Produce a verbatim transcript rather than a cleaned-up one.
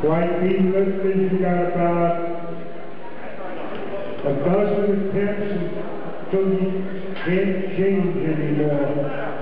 White Bee listeners, you got about a dozen attempts until you can't change anymore.